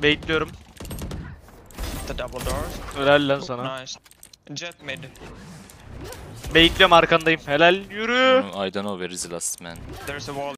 Baitliyorum. The double doors. Helal lan sana. Nice. Jet mid. Baitliyorum arkandayım. Helal yürü. I don't know where is the last man. There's a wall.